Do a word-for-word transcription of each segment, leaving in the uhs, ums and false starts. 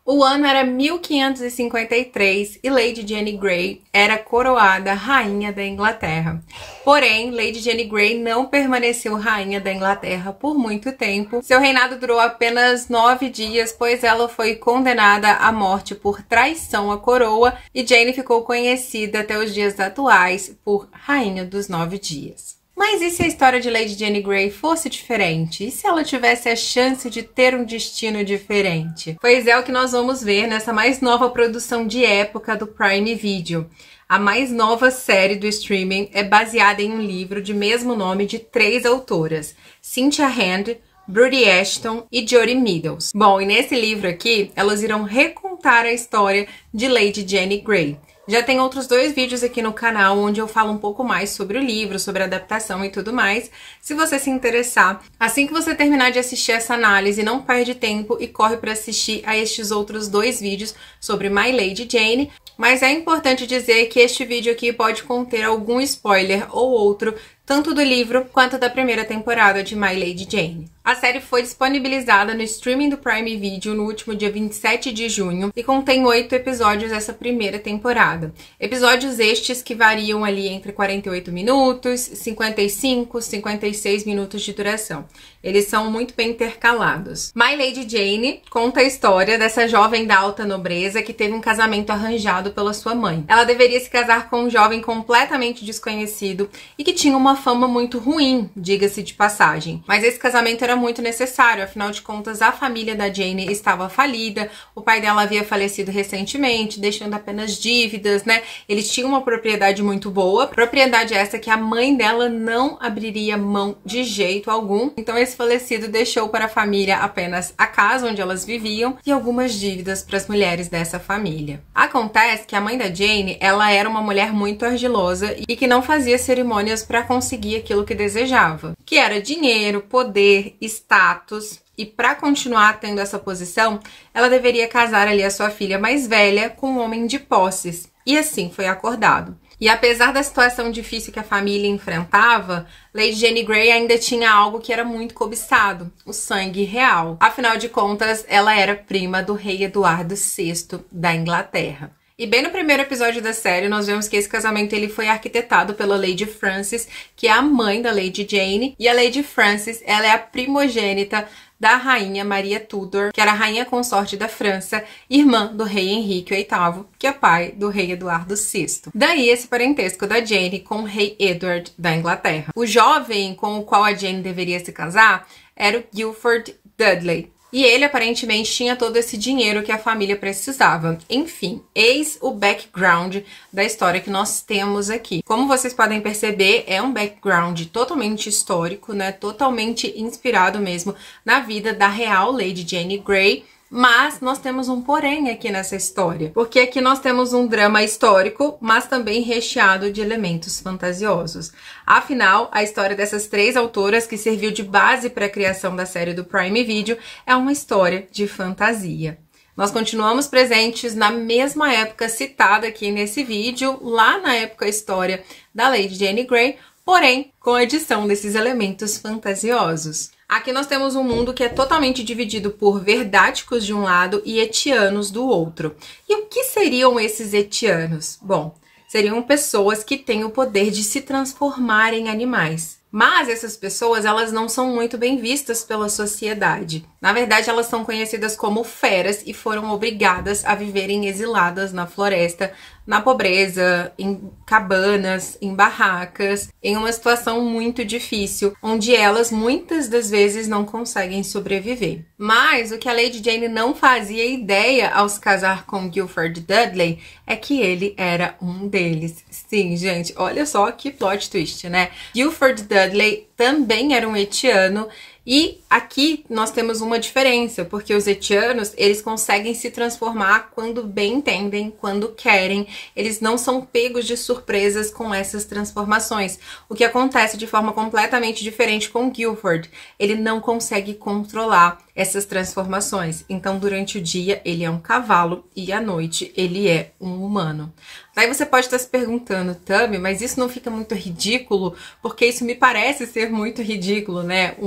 O ano era mil quinhentos e cinquenta e três e Lady Jane Grey era coroada rainha da Inglaterra. Porém, Lady Jane Grey não permaneceu rainha da Inglaterra por muito tempo. Seu reinado durou apenas nove dias, pois ela foi condenada à morte por traição à coroa e Jane ficou conhecida até os dias atuais por Rainha dos Nove Dias. Mas e se a história de Lady Jane Grey fosse diferente? E se ela tivesse a chance de ter um destino diferente? Pois é o que nós vamos ver nessa mais nova produção de época do Prime Video. A mais nova série do streaming é baseada em um livro de mesmo nome de três autoras, Cynthia Hand, Brodie Ashton e Jodi Meadows. Bom, e nesse livro aqui, elas irão recontar a história de Lady Jane Grey. Já tem outros dois vídeos aqui no canal onde eu falo um pouco mais sobre o livro, sobre a adaptação e tudo mais. Se você se interessar, assim que você terminar de assistir essa análise, não perde tempo e corre para assistir a estes outros dois vídeos sobre My Lady Jane. Mas é importante dizer que este vídeo aqui pode conter algum spoiler ou outro, tanto do livro quanto da primeira temporada de My Lady Jane. A série foi disponibilizada no streaming do Prime Video no último dia vinte e sete de junho e contém oito episódios essa primeira temporada. Episódios estes que variam ali entre quarenta e oito minutos, cinquenta e cinco, cinquenta e seis minutos de duração. Eles são muito bem intercalados. My Lady Jane conta a história dessa jovem da alta nobreza que teve um casamento arranjado pela sua mãe. Ela deveria se casar com um jovem completamente desconhecido e que tinha uma fama muito ruim, diga-se de passagem. Mas esse casamento era muito necessário, afinal de contas a família da Jane estava falida, o pai dela havia falecido recentemente, deixando apenas dívidas, né? Eles tinham uma propriedade muito boa, propriedade essa que a mãe dela não abriria mão de jeito algum. Então esse falecido deixou para a família apenas a casa onde elas viviam e algumas dívidas para as mulheres dessa família. Acontece que a mãe da Jane, ela era uma mulher muito ardilosa e que não fazia cerimônias para conseguir aquilo que desejava, que era dinheiro, poder, status. E para continuar tendo essa posição, ela deveria casar ali a sua filha mais velha com um homem de posses. E assim foi acordado. E apesar da situação difícil que a família enfrentava, Lady Jane Grey ainda tinha algo que era muito cobiçado, o sangue real. Afinal de contas, ela era prima do rei Eduardo sexto da Inglaterra. E bem no primeiro episódio da série, nós vemos que esse casamento ele foi arquitetado pela Lady Frances, que é a mãe da Lady Jane. E a Lady Frances, ela é a primogênita da rainha Maria Tudor, que era a rainha consorte da França, irmã do rei Henrique oitavo, que é pai do rei Eduardo sexto. Daí esse parentesco da Jane com o rei Edward da Inglaterra. O jovem com o qual a Jane deveria se casar era o Guilford Dudley. E ele aparentemente tinha todo esse dinheiro que a família precisava. Enfim, eis o background da história que nós temos aqui. Como vocês podem perceber, é um background totalmente histórico, né? Totalmente inspirado mesmo na vida da real Lady Jane Grey. Mas nós temos um porém aqui nessa história, porque aqui nós temos um drama histórico, mas também recheado de elementos fantasiosos. Afinal, a história dessas três autoras, que serviu de base para a criação da série do Prime Video, é uma história de fantasia. Nós continuamos presentes na mesma época citada aqui nesse vídeo, lá na época história da Lady Jane Grey, porém com a adição desses elementos fantasiosos. Aqui nós temos um mundo que é totalmente dividido por verdáticos de um lado e etianos do outro. E o que seriam esses etianos? Bom, seriam pessoas que têm o poder de se transformar em animais. Mas essas pessoas, elas não são muito bem vistas pela sociedade. Na verdade, elas são conhecidas como feras e foram obrigadas a viverem exiladas na floresta, na pobreza, em cabanas, em barracas, em uma situação muito difícil, onde elas muitas das vezes não conseguem sobreviver. Mas o que a Lady Jane não fazia ideia ao se casar com Guilford Dudley é que ele era um deles. Sim, gente, olha só que plot twist, né? Guilford Dudley também era um etiano. E aqui nós temos uma diferença, porque os etianos, eles conseguem se transformar quando bem entendem, quando querem. Eles não são pegos de surpresas com essas transformações. O que acontece de forma completamente diferente com Guilford. Ele não consegue controlar essas transformações. Então, durante o dia, ele é um cavalo e à noite ele é um humano. Daí você pode estar se perguntando, Tami, mas isso não fica muito ridículo? Porque isso me parece ser muito ridículo, né? Um homem que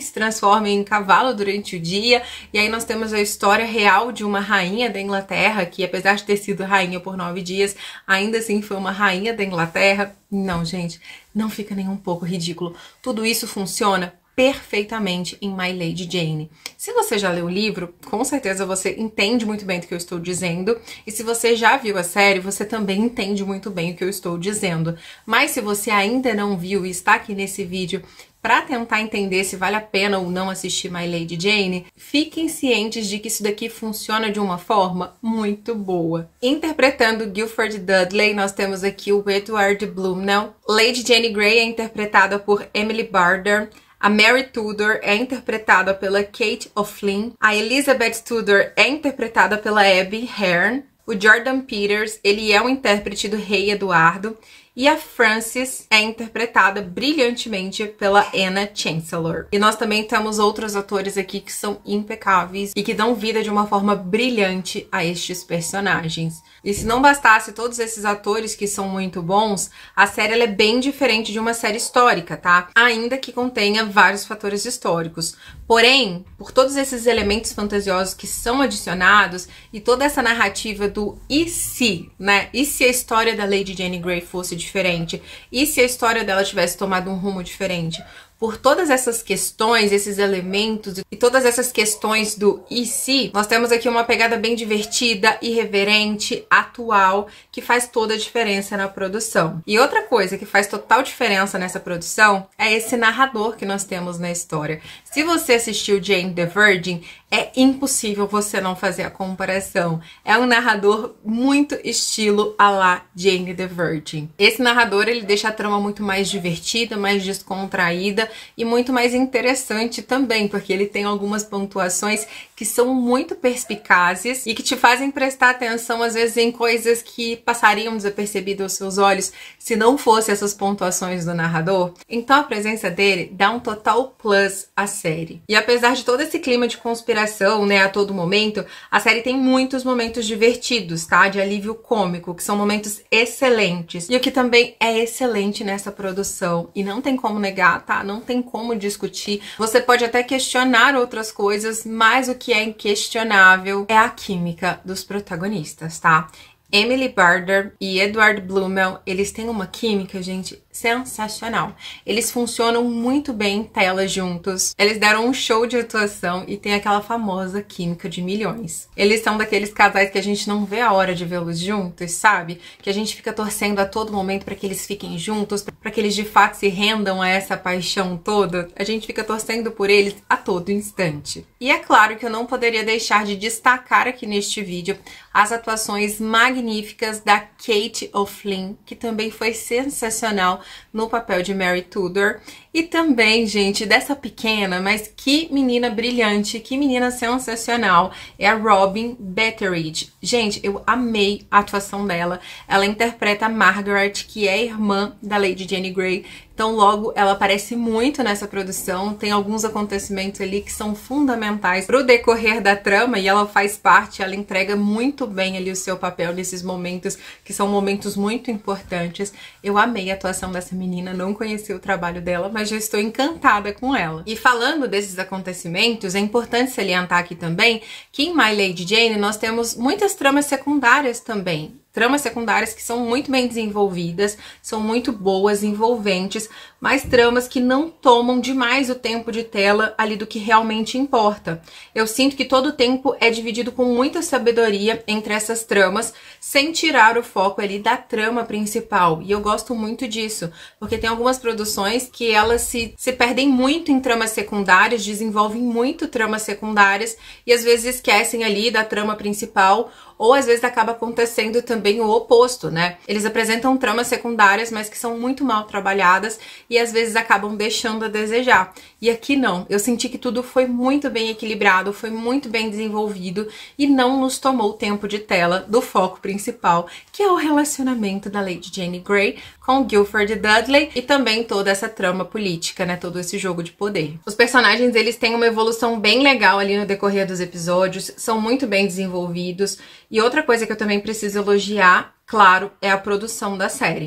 se transforma em cavalo durante o dia, e aí nós temos a história real de uma rainha da Inglaterra, que apesar de ter sido rainha por nove dias, ainda assim foi uma rainha da Inglaterra. Não, gente, não fica nem um pouco ridículo. Tudo isso funciona perfeitamente em My Lady Jane. Se você já leu o livro, com certeza você entende muito bem do que eu estou dizendo, e se você já viu a série, você também entende muito bem o que eu estou dizendo. Mas se você ainda não viu e está aqui nesse vídeo para tentar entender se vale a pena ou não assistir My Lady Jane, fiquem cientes de que isso daqui funciona de uma forma muito boa. Interpretando Guilford Dudley, nós temos aqui o Edward Blumenau. Lady Jane Grey é interpretada por Emily Barder. A Mary Tudor é interpretada pela Kate O'Flynn. A Elizabeth Tudor é interpretada pela Abby Hearn. O Jordan Peters, ele é o intérprete do Rei Eduardo. E a Frances é interpretada brilhantemente pela Anna Chancellor. E nós também temos outros atores aqui que são impecáveis e que dão vida de uma forma brilhante a estes personagens. E se não bastasse todos esses atores que são muito bons, a série ela é bem diferente de uma série histórica, tá? Ainda que contenha vários fatores históricos. Porém, por todos esses elementos fantasiosos que são adicionados e toda essa narrativa do e se, né? E se a história da Lady Jane Grey fosse diferente? E se a história dela tivesse tomado um rumo diferente? Por todas essas questões, esses elementos e todas essas questões do e se, nós temos aqui uma pegada bem divertida, irreverente, atual, que faz toda a diferença na produção. E outra coisa que faz total diferença nessa produção é esse narrador que nós temos na história. Se você assistiu Jane the Virgin, é impossível você não fazer a comparação. É um narrador muito estilo à la Jane the Virgin. Esse narrador, ele deixa a trama muito mais divertida, mais descontraída e muito mais interessante também, porque ele tem algumas pontuações que são muito perspicazes e que te fazem prestar atenção, às vezes, em coisas que passariam desapercebidas aos seus olhos se não fosse essas pontuações do narrador. Então a presença dele dá um total plus à série. E apesar de todo esse clima de conspiração, né, a todo momento, a série tem muitos momentos divertidos, tá? De alívio cômico, que são momentos excelentes. E o que também é excelente nessa produção, e não tem como negar, tá? Não tem como discutir. Você pode até questionar outras coisas, mas o que é inquestionável é a química dos protagonistas, tá? Emily Barder e Edward Blumenau, eles têm uma química, gente, sensacional. Eles funcionam muito bem em tela juntos. Eles deram um show de atuação e tem aquela famosa química de milhões. Eles são daqueles casais que a gente não vê a hora de vê-los juntos, sabe? Que a gente fica torcendo a todo momento para que eles fiquem juntos, para que eles de fato se rendam a essa paixão toda. A gente fica torcendo por eles a todo instante. E é claro que eu não poderia deixar de destacar aqui neste vídeo as atuações magníficas da Kate O'Flynn, que também foi sensacional no papel de Mary Tudor. E também, gente, dessa pequena, mas que menina brilhante, que menina sensacional, é a Robin Betteridge. Gente, eu amei a atuação dela. Ela interpreta a Margaret, que é a irmã da Lady Jane Grey. Então, logo, ela aparece muito nessa produção. Tem alguns acontecimentos ali que são fundamentais para o decorrer da trama e ela faz parte, ela entrega muito bem ali o seu papel nesses momentos, que são momentos muito importantes. Eu amei a atuação dessa menina, não conheci o trabalho dela, mas já estou encantada com ela. E falando desses acontecimentos, é importante salientar aqui também que em My Lady Jane nós temos muitas tramas secundárias também. Tramas secundárias que são muito bem desenvolvidas, são muito boas, envolventes, mas tramas que não tomam demais o tempo de tela ali do que realmente importa. Eu sinto que todo o tempo é dividido com muita sabedoria entre essas tramas, sem tirar o foco ali da trama principal. E eu gosto muito disso, porque tem algumas produções que elas se, se perdem muito em tramas secundárias, desenvolvem muito tramas secundárias e às vezes esquecem ali da trama principal, ou às vezes acaba acontecendo também o oposto, né? Eles apresentam tramas secundárias, mas que são muito mal trabalhadas e às vezes acabam deixando a desejar. E aqui não. Eu senti que tudo foi muito bem equilibrado, foi muito bem desenvolvido e não nos tomou tempo de tela do foco principal, que é o relacionamento da Lady Jane Grey com Guilford Dudley e também toda essa trama política, né? Todo esse jogo de poder. Os personagens, eles têm uma evolução bem legal ali no decorrer dos episódios, são muito bem desenvolvidos. E outra coisa que eu também preciso elogiar, claro, é a produção da série.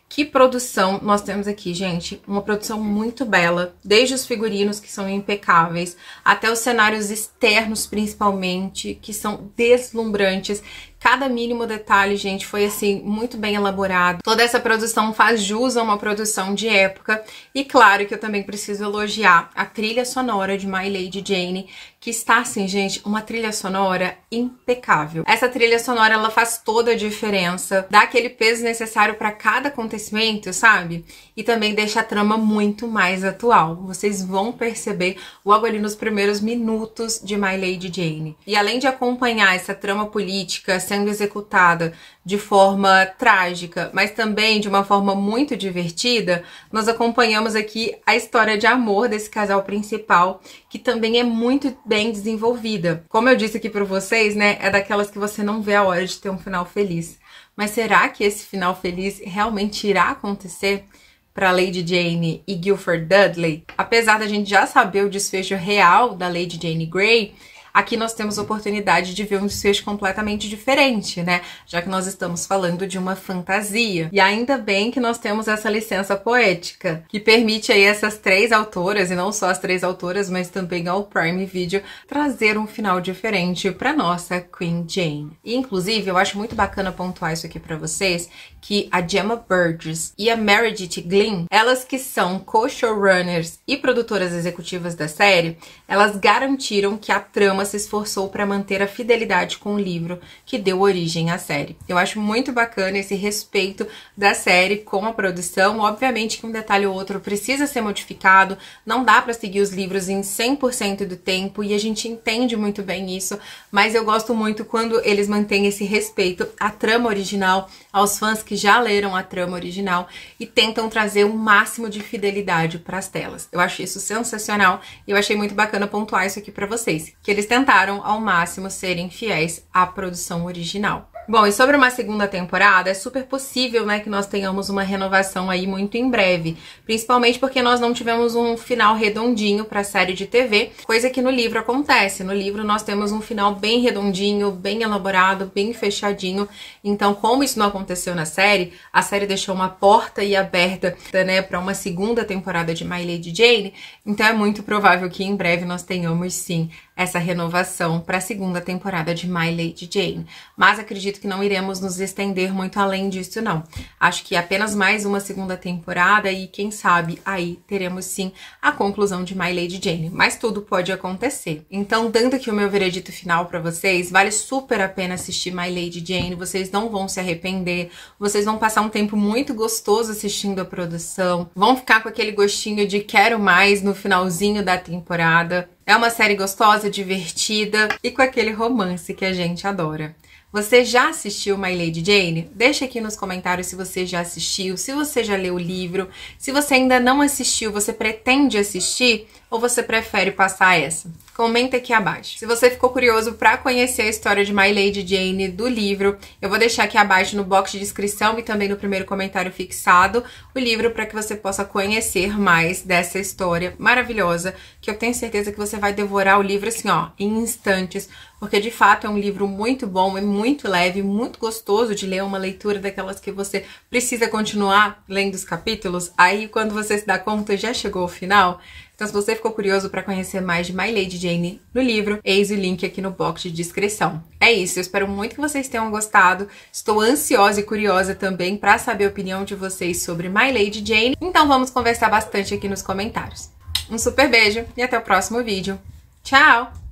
Que produção nós temos aqui, gente. Uma produção muito bela, desde os figurinos, que são impecáveis, até os cenários externos, principalmente, que são deslumbrantes. Cada mínimo detalhe, gente, foi assim, muito bem elaborado. Toda essa produção faz jus a uma produção de época. E claro que eu também preciso elogiar a trilha sonora de My Lady Jane, que está assim, gente, uma trilha sonora impecável. Essa trilha sonora, ela faz toda a diferença, dá aquele peso necessário para cada acontecimento, sabe? E também deixa a trama muito mais atual. Vocês vão perceber logo ali nos primeiros minutos de My Lady Jane. E além de acompanhar essa trama política sendo executada de forma trágica, mas também de uma forma muito divertida, nós acompanhamos aqui a história de amor desse casal principal, que também é muito bem desenvolvida. Como eu disse aqui para vocês, né, é daquelas que você não vê a hora de ter um final feliz. Mas será que esse final feliz realmente irá acontecer para Lady Jane e Guilford Dudley? Apesar da gente já saber o desfecho real da Lady Jane Grey, aqui nós temos a oportunidade de ver um desfecho completamente diferente, né? Já que nós estamos falando de uma fantasia. E ainda bem que nós temos essa licença poética, que permite aí essas três autoras, e não só as três autoras, mas também ao Prime Video, trazer um final diferente para nossa Queen Jane. E, inclusive, eu acho muito bacana pontuar isso aqui para vocês, que a Gemma Burgess e a Meredith Glynn, elas que são co-showrunners e produtoras executivas da série, elas garantiram que a trama se esforçou para manter a fidelidade com o livro que deu origem à série. Eu acho muito bacana esse respeito da série com a produção. Obviamente que um detalhe ou outro precisa ser modificado, não dá para seguir os livros em cem por cento do tempo, e a gente entende muito bem isso, mas eu gosto muito quando eles mantêm esse respeito à trama original, aos fãs que já leram a trama original, e tentam trazer o máximo de fidelidade para as telas. Eu acho isso sensacional, e eu achei muito bacana pontuar isso aqui para vocês, que eles tentaram ao máximo serem fiéis à produção original. Bom, e sobre uma segunda temporada, é super possível, né, que nós tenhamos uma renovação aí muito em breve, principalmente porque nós não tivemos um final redondinho para a série de T V, coisa que no livro acontece. No livro nós temos um final bem redondinho, bem elaborado, bem fechadinho. Então, como isso não aconteceu na série, a série deixou uma porta aí aberta, né, para uma segunda temporada de My Lady Jane. Então é muito provável que em breve nós tenhamos sim essa renovação para a segunda temporada de My Lady Jane. Mas acredito que não iremos nos estender muito além disso, não. Acho que apenas mais uma segunda temporada e quem sabe aí teremos sim a conclusão de My Lady Jane. Mas tudo pode acontecer. Então, dando aqui o meu veredito final para vocês, vale super a pena assistir My Lady Jane. Vocês não vão se arrepender. Vocês vão passar um tempo muito gostoso assistindo a produção. Vão ficar com aquele gostinho de quero mais no finalzinho da temporada. É uma série gostosa, divertida e com aquele romance que a gente adora. Você já assistiu My Lady Jane? Deixa aqui nos comentários se você já assistiu, se você já leu o livro. Se você ainda não assistiu, você pretende assistir ou você prefere passar essa? Comenta aqui abaixo. Se você ficou curioso para conhecer a história de My Lady Jane do livro, eu vou deixar aqui abaixo no box de descrição e também no primeiro comentário fixado o livro para que você possa conhecer mais dessa história maravilhosa, que eu tenho certeza que você vai devorar o livro assim, ó, em instantes, porque de fato é um livro muito bom, é muito leve, muito gostoso de ler, uma leitura daquelas que você precisa continuar lendo os capítulos, aí quando você se dá conta já chegou ao final. Então, se você ficou curioso para conhecer mais de My Lady Jane no livro, eis o link aqui no box de descrição. É isso, eu espero muito que vocês tenham gostado. Estou ansiosa e curiosa também para saber a opinião de vocês sobre My Lady Jane. Então, vamos conversar bastante aqui nos comentários. Um super beijo e até o próximo vídeo. Tchau!